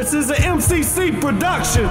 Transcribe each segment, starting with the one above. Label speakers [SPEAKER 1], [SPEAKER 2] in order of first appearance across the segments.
[SPEAKER 1] This is an MCC production.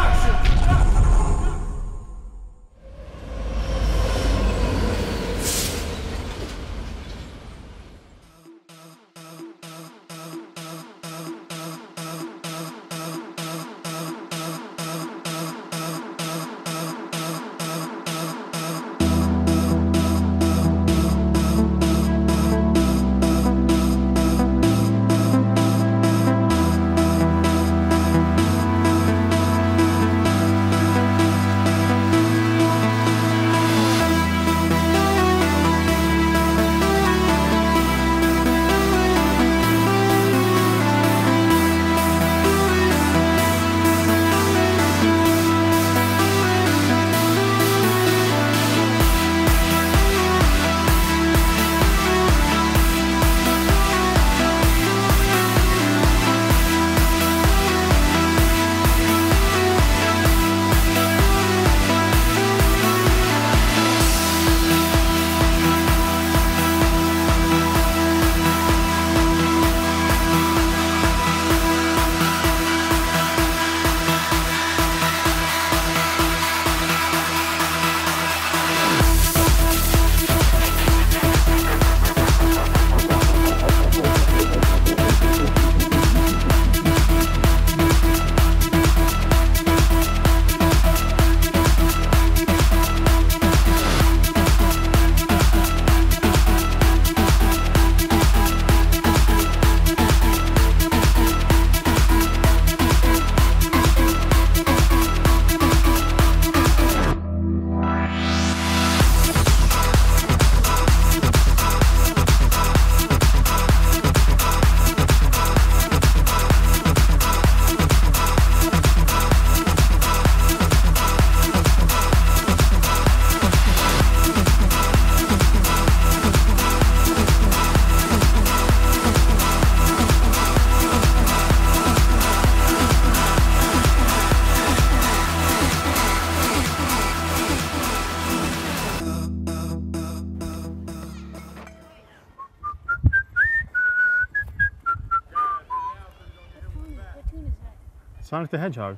[SPEAKER 2] Sonic the Hedgehog.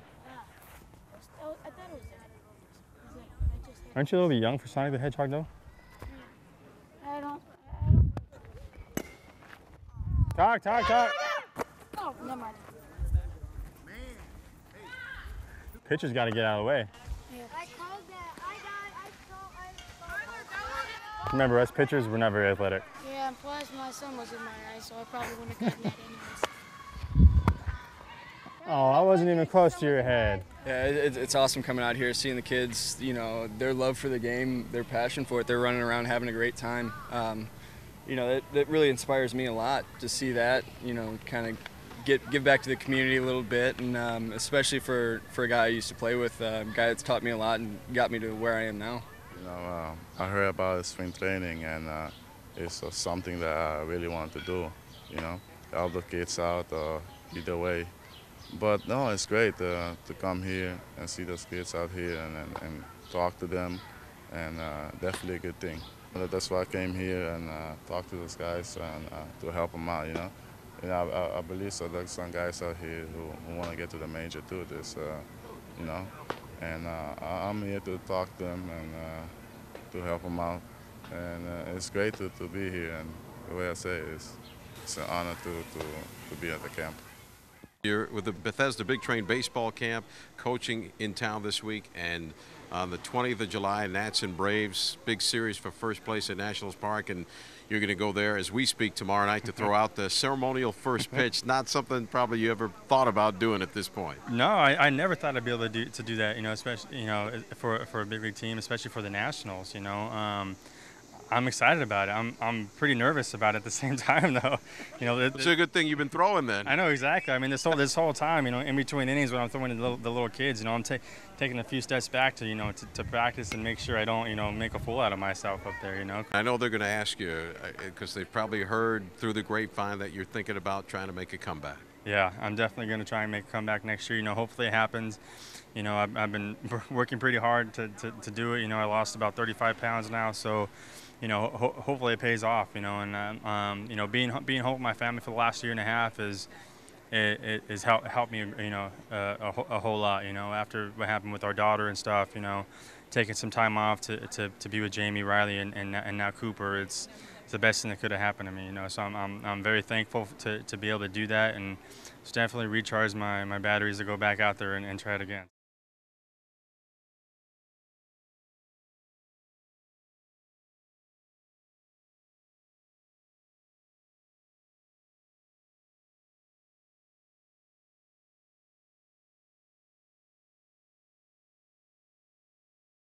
[SPEAKER 3] I thought it was that.
[SPEAKER 2] Aren't you a little bit young for Sonic the Hedgehog, though?
[SPEAKER 3] I don't.
[SPEAKER 2] Talk.
[SPEAKER 3] Oh, never mind.
[SPEAKER 2] Pitcher's got to get out of the way.
[SPEAKER 3] Yeah.
[SPEAKER 4] I called that. I
[SPEAKER 2] Remember, us pitchers, we're not very athletic.
[SPEAKER 3] Yeah, and plus my son was in my eye, so I probably wouldn't have gotten that anyways.
[SPEAKER 2] Oh, I wasn't even close to your head.
[SPEAKER 5] Yeah, it's awesome coming out here, seeing the kids, you know, their love for the game, their passion for it. They're running around having a great time. You know, that really inspires me a lot to see that, you know, kind of give back to the community a little bit, and especially for a guy I used to play with, a guy that's taught me a lot and got me to where I am now.
[SPEAKER 6] You know, I heard about spring training, and it's something that I really want to do, you know, help the kids out either way. But no, it's great to come here and see those kids out here and talk to them, and definitely a good thing. That's why I came here and talked to those guys and to help them out, you know. And I believe so. There's some guys out here who want to get to the major too, you know. And I'm here to talk to them and to help them out. And it's great to be here. And the way I say it is, it's an honor to be at the camp.
[SPEAKER 7] You're with the Bethesda Big Train Baseball Camp, coaching in town this week, and on the 20th of July, Nats and Braves, big series for first place at Nationals Park, and you're going to go there as we speak tomorrow night to throw out the ceremonial first pitch. Not something probably you ever thought about doing at this point.
[SPEAKER 2] No, I never thought I'd be able to do that, you know, especially, you know, for a big league team, especially for the Nationals, you know. I'm excited about it. I'm pretty nervous about it at the same time, though. You know,
[SPEAKER 7] it's a good thing you've been throwing then.
[SPEAKER 2] I know, exactly. I mean, this whole time, you know, in between innings when I'm throwing the little kids, you know, I'm taking a few steps back to, you know, to practice and make sure I don't, you know, make a fool out of myself up there, you know.
[SPEAKER 7] I know they're going to ask you because they've probably heard through the grapevine that you're thinking about trying to make a comeback.
[SPEAKER 2] Yeah, I'm definitely going to try and make a comeback next year. You know, hopefully it happens. You know, I've been working pretty hard to do it. You know, I lost about 35 pounds now, so, you know, hopefully it pays off. You know, and you know, being home with my family for the last year and a half is it has helped me, you know, a whole lot. You know, after what happened with our daughter and stuff, you know, taking some time off to be with Jamie, Riley, and now Cooper, it's the best thing that could have happened to me. You know, so I'm very thankful to be able to do that, and it's definitely recharge my batteries to go back out there and try it again.